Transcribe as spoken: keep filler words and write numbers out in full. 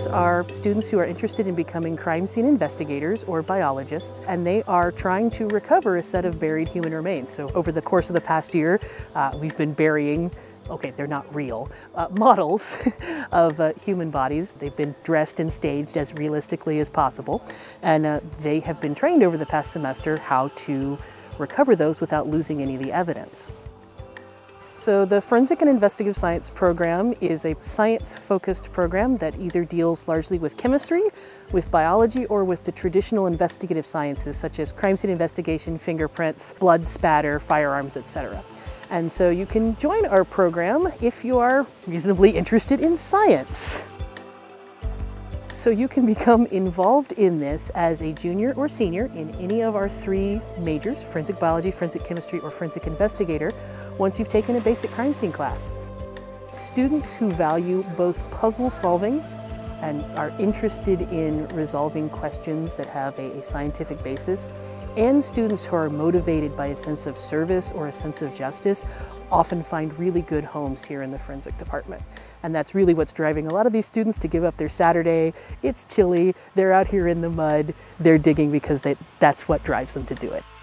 These are students who are interested in becoming crime scene investigators or biologists, and they are trying to recover a set of buried human remains. So over the course of the past year, uh, we've been burying, okay, they're not real, uh, models of uh, human bodies. They've been dressed and staged as realistically as possible, and uh, they have been trained over the past semester how to recover those without losing any of the evidence. So the Forensic and Investigative Science program is a science-focused program that either deals largely with chemistry, with biology, or with the traditional investigative sciences such as crime scene investigation, fingerprints, blood spatter, firearms, et cetera. And so you can join our program if you are reasonably interested in science. So you can become involved in this as a junior or senior in any of our three majors, forensic biology, forensic chemistry, or forensic investigator, once you've taken a basic crime scene class. Students who value both puzzle solving and are interested in resolving questions that have a, a scientific basis, and students who are motivated by a sense of service or a sense of justice often find really good homes here in the forensic department. And that's really what's driving a lot of these students to give up their Saturday. It's chilly, they're out here in the mud, they're digging because they, that's what drives them to do it.